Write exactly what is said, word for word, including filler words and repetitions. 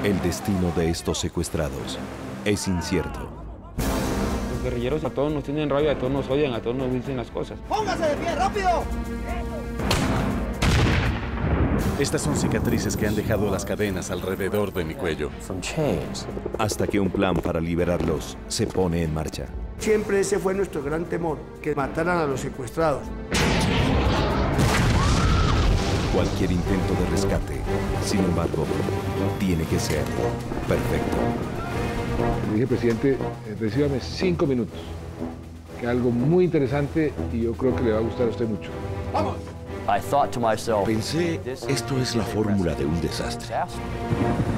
El destino de estos secuestrados es incierto. Los guerrilleros a todos nos tienen rabia, a todos nos odian, a todos nos dicen las cosas. ¡Póngase de pie, rápido! Estas son cicatrices que han dejado las cadenas alrededor de mi cuello. Hasta que un plan para liberarlos se pone en marcha. Siempre ese fue nuestro gran temor, que mataran a los secuestrados. Cualquier intento de rescate, sin embargo, tiene que ser perfecto. Le dije, presidente, eh, recíbame cinco minutos, que algo muy interesante y yo creo que le va a gustar a usted mucho. ¡Vamos! I thought to myself, Pensé, esto es la fórmula de un desastre.